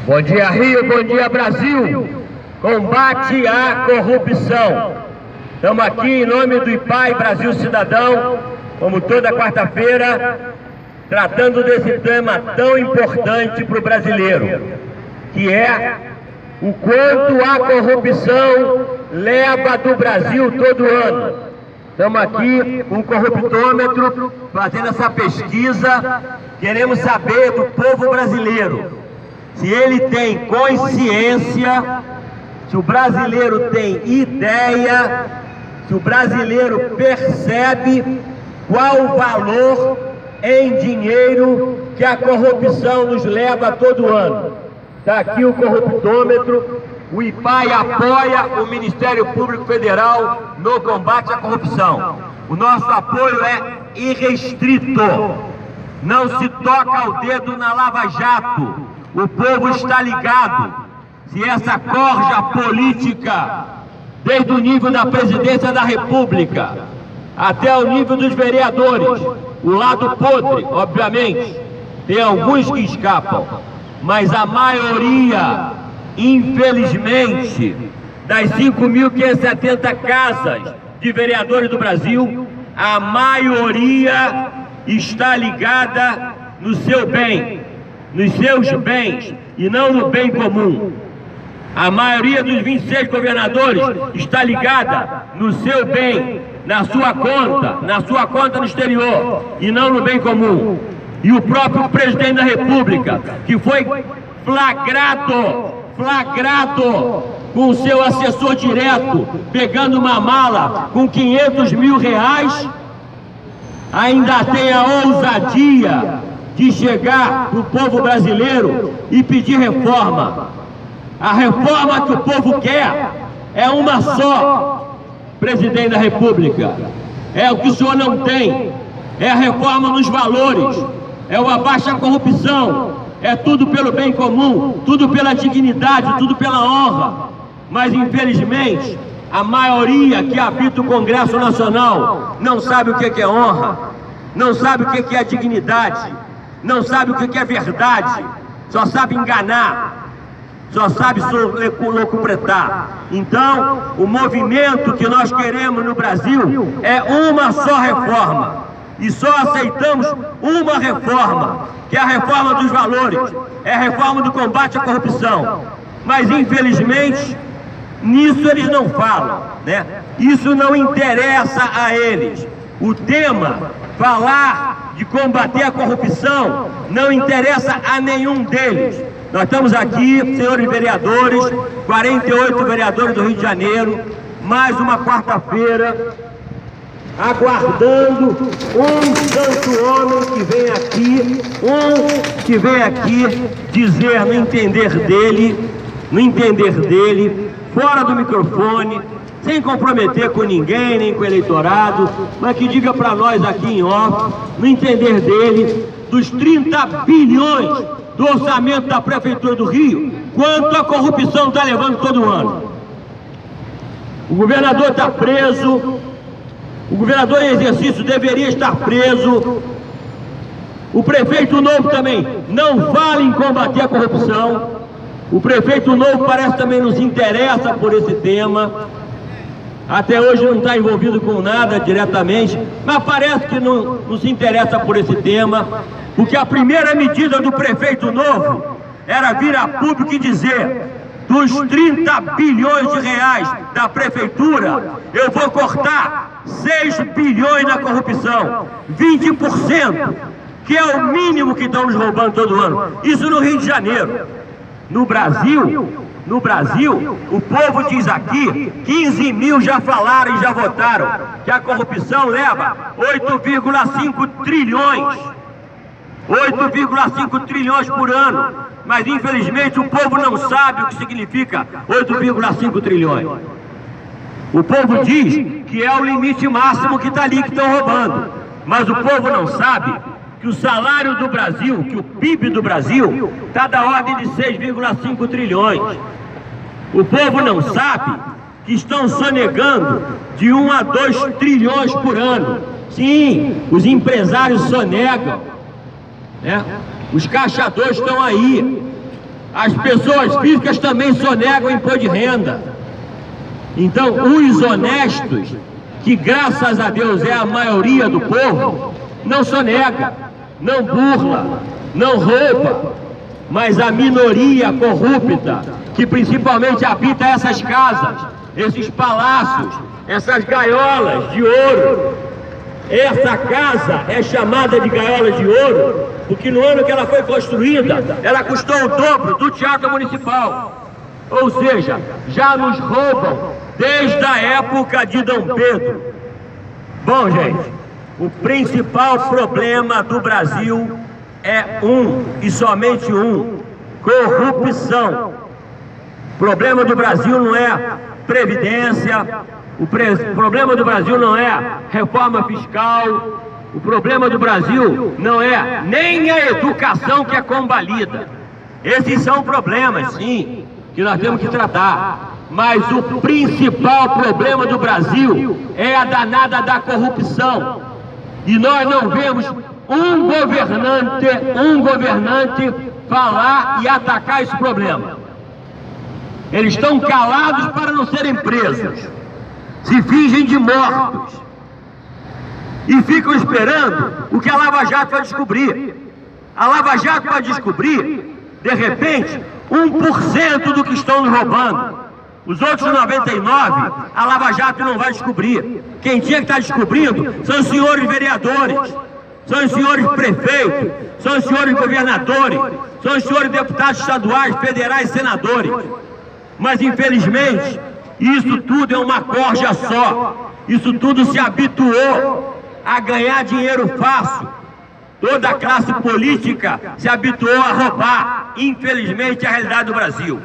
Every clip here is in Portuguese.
Bom dia, Rio, bom dia, Brasil. Combate à corrupção. Estamos aqui em nome do IPAI Brasil Cidadão, como toda quarta-feira, tratando desse tema tão importante para o brasileiro, que é o quanto a corrupção leva do Brasil todo ano. Estamos aqui com o corruptômetro, fazendo essa pesquisa. Queremos saber do povo brasileiro se ele tem consciência, se o brasileiro tem ideia, se o brasileiro percebe qual o valor em dinheiro que a corrupção nos leva todo ano. Está aqui o corruptômetro. O IPAI apoia o Ministério Público Federal no combate à corrupção. O nosso apoio é irrestrito. Não se toca o dedo na Lava Jato. O povo está ligado. Se essa corja política, desde o nível da presidência da República até o nível dos vereadores, o lado podre, obviamente, tem alguns que escapam, mas a maioria, infelizmente, das 5.570 casas de vereadores do Brasil, a maioria está ligada no seu bem, nos seus bens e não no bem comum. A maioria dos 26 governadores está ligada no seu bem, na sua conta no exterior e não no bem comum. E o próprio presidente da República, que foi flagrado com o seu assessor direto, pegando uma mala com 500 mil reais, ainda tem a ousadia de chegar para o povo brasileiro e pedir reforma. A reforma que o povo quer é uma só, presidente da República. É o que o senhor não tem. É a reforma nos valores, é o abaixo à corrupção, é tudo pelo bem comum, tudo pela dignidade, tudo pela honra. Mas infelizmente a maioria que habita o Congresso Nacional não sabe o que é honra, não sabe o que é dignidade, não sabe o que é verdade, só sabe enganar, só sabe locupletar. Então, o movimento que nós queremos no Brasil é uma só reforma. E só aceitamos uma reforma, que é a reforma dos valores, é a reforma do combate à corrupção. Mas, infelizmente, nisso eles não falam, né? Isso não interessa a eles. O tema, falar de combater a corrupção, não interessa a nenhum deles. Nós estamos aqui, senhores vereadores, 48 vereadores do Rio de Janeiro, mais uma quarta-feira, aguardando um santo homem que vem aqui dizer no entender dele, fora do microfone, sem comprometer com ninguém, nem com o eleitorado, mas que diga para nós aqui em off, no entender dele, dos 30 bilhões do orçamento da Prefeitura do Rio, quanto a corrupção está levando todo ano. O governador está preso, o governador em exercício deveria estar preso, o prefeito novo também não fala em combater a corrupção, o prefeito novo parece também não se interessa por esse tema, até hoje não está envolvido com nada diretamente, mas parece que não se interessa por esse tema, porque a primeira medida do prefeito novo era vir a público e dizer: dos 30 bilhões de reais da prefeitura, eu vou cortar 6 bilhões na corrupção, 20%, que é o mínimo que estão nos roubando todo ano. Isso no Rio de Janeiro. No Brasil, o povo diz aqui, 15 mil já falaram e já votaram, que a corrupção leva 8,5 trilhões. 8,5 trilhões por ano, mas infelizmente o povo não sabe o que significa 8,5 trilhões. O povo diz que é o limite máximo que está ali, que estão roubando, mas o povo não sabe que o salário do Brasil, que o PIB do Brasil está da ordem de 6,5 trilhões. O povo não sabe que estão sonegando de 1 a 2 trilhões por ano. Sim, os empresários sonegam, né? Os caixadores estão aí. as pessoas físicas também sonegam imposto de renda. Então, os honestos, que graças a Deus é a maioria do povo, não sonega, não burla, não rouba. Mas a minoria corrupta, que principalmente habita essas casas, esses palácios, essas gaiolas de ouro. Essa casa é chamada de gaiola de ouro porque no ano que ela foi construída, ela custou o dobro do Teatro Municipal. Ou seja, já nos roubam desde a época de Dom Pedro. Bom, gente, o principal problema do Brasil é um e somente um: corrupção. O problema do Brasil não é previdência, o problema do Brasil não é reforma fiscal, o problema do Brasil não é nem a educação que é combalida. Esses são problemas, sim, que nós temos que tratar. Mas o principal problema do Brasil é a danada da corrupção. E nós não vemos um governante falar e atacar esse problema. Eles estão calados para não serem presos, se fingem de mortos e ficam esperando o que a Lava Jato vai descobrir. A Lava Jato vai descobrir, de repente, 1% do que estão nos roubando. Os outros 99%, a Lava Jato não vai descobrir. Quem tinha que estar descobrindo são os senhores vereadores, são os senhores prefeitos, são os senhores governadores, são os senhores deputados estaduais, federais, senadores. Mas, infelizmente, isso tudo é uma corja só. Isso tudo se habituou a ganhar dinheiro fácil. Toda a classe política se habituou a roubar. Infelizmente, é a realidade do Brasil.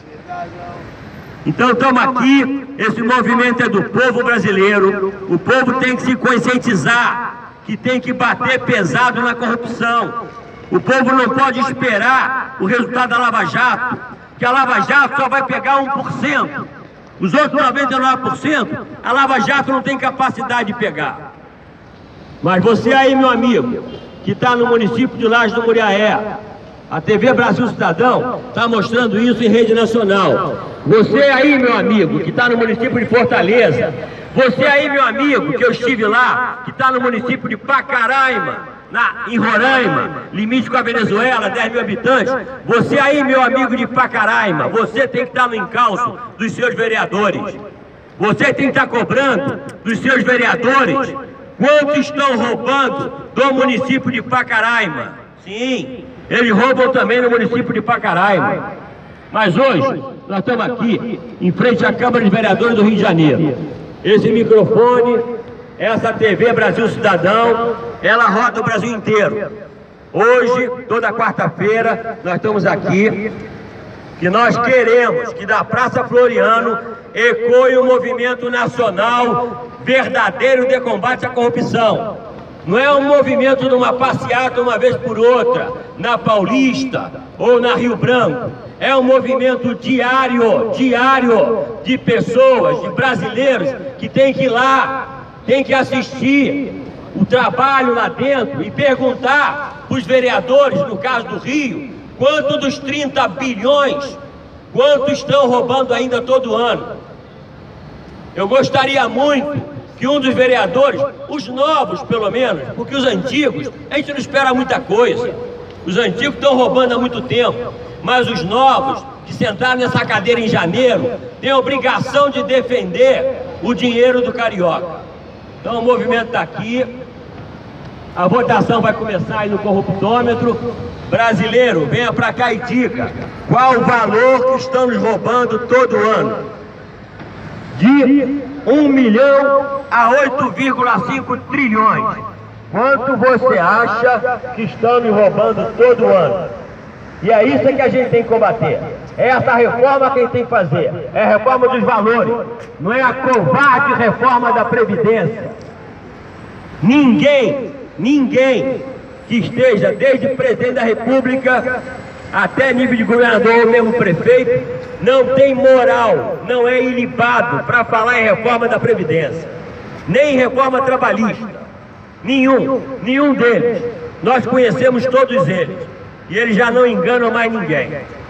Então, estamos aqui, esse movimento é do povo brasileiro. O povo tem que se conscientizar que tem que bater pesado na corrupção. O povo não pode esperar o resultado da Lava Jato, que a Lava Jato só vai pegar 1%. Os outros 99%, a Lava Jato não tem capacidade de pegar. Mas você aí, meu amigo, que está no município de Lajes do Muriaé, a TV Brasil Cidadão está mostrando isso em rede nacional. Você aí, meu amigo, que está no município de Fortaleza, você aí, meu amigo, que eu estive lá, que está no município de Pacaraima, em Roraima, limite com a Venezuela, 10 mil habitantes. Você aí, meu amigo de Pacaraima, você tem que estar no encalço dos seus vereadores. Você tem que estar cobrando dos seus vereadores quanto estão roubando do município de Pacaraima. Sim, eles roubam também no município de Pacaraima. Mas hoje, nós estamos aqui, em frente à Câmara de Vereadores do Rio de Janeiro. Esse microfone, essa TV Brasil Cidadão, ela roda o Brasil inteiro. Hoje, toda quarta-feira, nós estamos aqui, que nós queremos que da Praça Floriano ecoe um movimento nacional verdadeiro de combate à corrupção. Não é um movimento de uma passeata uma vez por outra, na Paulista ou na Rio Branco. É um movimento diário de pessoas, de brasileiros que tem que ir lá, tem que assistir o trabalho lá dentro e perguntar para os vereadores, no caso do Rio, quanto dos 30 bilhões, quanto estão roubando ainda todo ano. Eu gostaria muito que um dos vereadores, os novos pelo menos, porque os antigos, a gente não espera muita coisa. Os antigos estão roubando há muito tempo, mas os novos, que sentaram nessa cadeira em janeiro, têm a obrigação de defender o dinheiro do carioca. Então o movimento está aqui, a votação vai começar aí no corruptômetro. Brasileiro, venha para cá e diga qual o valor que estão nos roubando todo ano. De 1 milhão a 8,5 trilhões. Quanto você acha que estão nos roubando todo ano? E é isso que a gente tem que combater. É essa reforma que a gente tem que fazer. É a reforma dos valores. Não é a covarde reforma da Previdência. Ninguém que esteja desde presidente da República até nível de governador ou mesmo prefeito, não tem moral, não é ilibado para falar em reforma da Previdência, nem em reforma trabalhista. Nenhum deles. Nós conhecemos todos eles. E eles já não enganam mais ninguém.